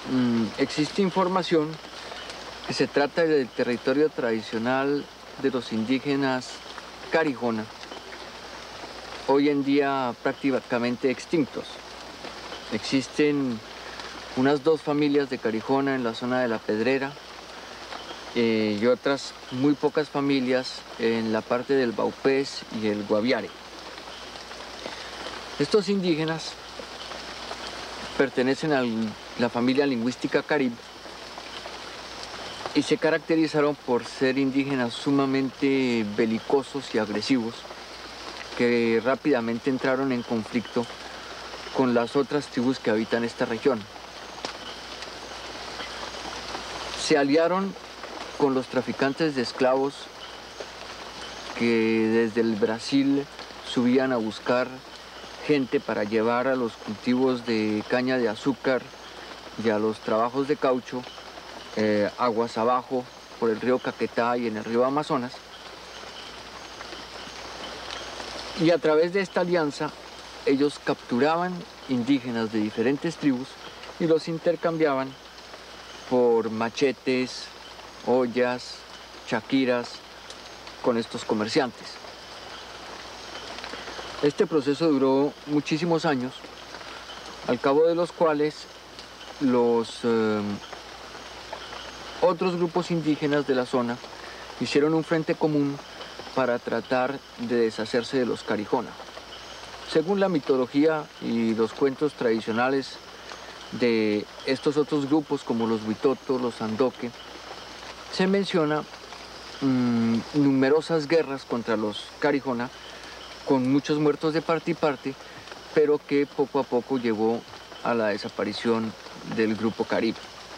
existe información que se trata del territorio tradicional de los indígenas Carijona, hoy en día prácticamente extintos. Existen unas 2 familias de Carijona en la zona de La Pedrera y otras muy pocas familias en la parte del Baupés y el Guaviare. Estos indígenas pertenecen a la familia lingüística Carib y se caracterizaron por ser indígenas sumamente belicosos y agresivos que rápidamente entraron en conflicto con las otras tribus que habitan esta región. Se aliaron con los traficantes de esclavos que desde el Brasil subían a buscar gente para llevar a los cultivos de caña de azúcar y a los trabajos de caucho aguas abajo por el río Caquetá y en el río Amazonas. Y a través de esta alianza ellos capturaban indígenas de diferentes tribus y los intercambiaban por machetes, ollas, chaquiras con estos comerciantes. Este proceso duró muchísimos años, al cabo de los cuales los otros grupos indígenas de la zona hicieron un frente común para tratar de deshacerse de los Carijona. Según la mitología y los cuentos tradicionales de estos otros grupos como los Huitoto, los Sandoque, se menciona numerosas guerras contra los Carijona con muchos muertos de parte y parte, pero que poco a poco llevó a la desaparición del grupo Carib.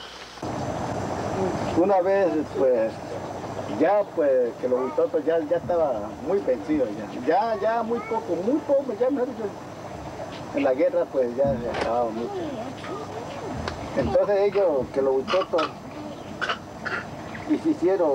Una vez, pues, ya pues, que los Huitotos ya estaba muy vencido ya muy poco, ya mejor dicho, en la guerra pues ya se acababa mucho. Entonces ellos, que los Huitotos hicieron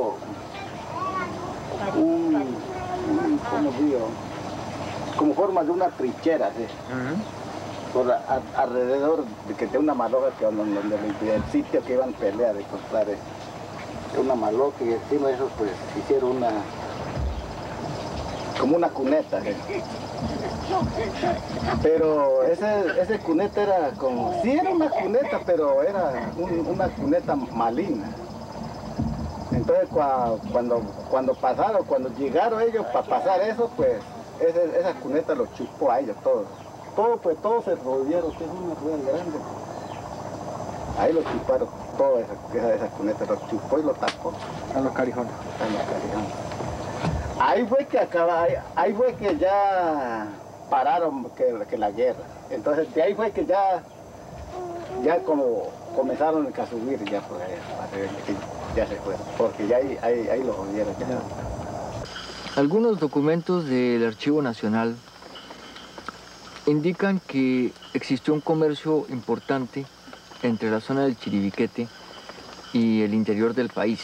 ¿cómo digo? Como forma de una trinchera, ¿sí? Por alrededor de una maloca que donde el sitio que iban a pelear, de encontrar una maloca, y encima de eso pues hicieron como una cuneta, ¿sí? Pero ese cuneta era como, sí era una cuneta, pero era una cuneta maligna. Entonces cuando llegaron ellos para pasar eso, pues esa cuneta los chupó a ellos todos. Todos se rodearon, que es una rueda grande. Ahí los chuparon, toda esa cuneta los chupó y los tapó. A los Carijona. Ahí fue que ya pararon que la guerra. Entonces de ahí fue que ya como comenzaron a subir ya por allá, ya se fueron, porque ya ahí los jodieron. Algunos documentos del Archivo Nacional indican que existió un comercio importante entre la zona del Chiribiquete y el interior del país.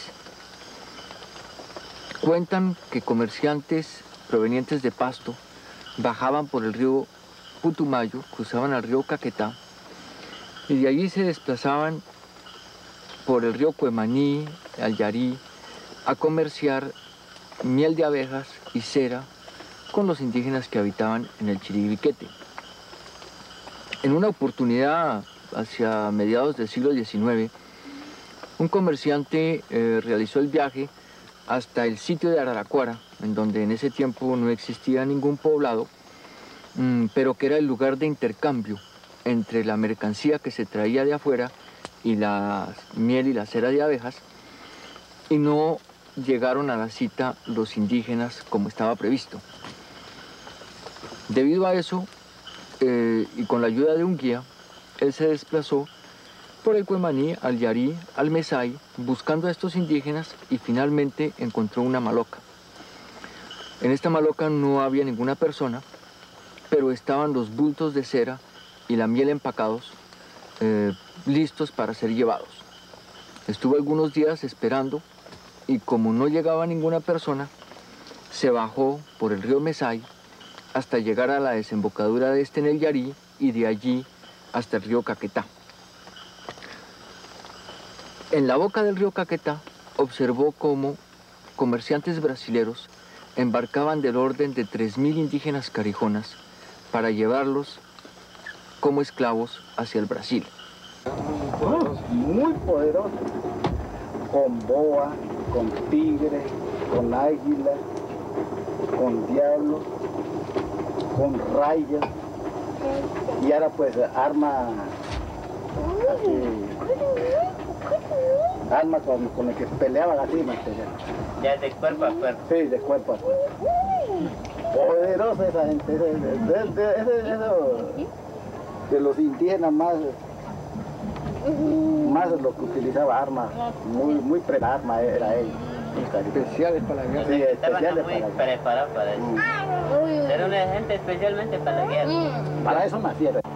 Cuentan que comerciantes provenientes de Pasto bajaban por el río Putumayo, cruzaban al río Caquetá y de allí se desplazaban por el río Cuemaní, al Yarí, a comerciar miel de abejas y cera con los indígenas que habitaban en el Chiribiquete. En una oportunidad hacia mediados del siglo XIX, un comerciante realizó el viaje hasta el sitio de Araraquara, en donde en ese tiempo no existía ningún poblado, pero que era el lugar de intercambio entre la mercancía que se traía de afuera y la miel y la cera de abejas, y no llegaron a la cita los indígenas como estaba previsto. Debido a eso, y con la ayuda de un guía, él se desplazó por el Cuemaní, al Yarí, al Mesay, buscando a estos indígenas y finalmente encontró una maloca. En esta maloca no había ninguna persona, pero estaban los bultos de cera y la miel empacados, listos para ser llevados. Estuvo algunos días esperando y como no llegaba ninguna persona, se bajó por el río Mesay hasta llegar a la desembocadura de este en el Yarí y de allí hasta el río Caquetá. En la boca del río Caquetá observó cómo comerciantes brasileros embarcaban del orden de 3.000 indígenas carijonas para llevarlos como esclavos hacia el Brasil. Muy poderoso, con boa, con tigre, con águila, con diablo, con rayas, y ahora pues arma con el que peleaban así, material. Ya de cuerpo a cuerpo. Sí, de cuerpo a cuerpo. Poderosa esa gente, eso de los indígenas más lo que utilizaba armas, muy arma era ellos. Especiales para la guerra. Sí, Estaban especiales muy para preparados para eso. Era una gente especialmente para la guerra. para eso nacieron.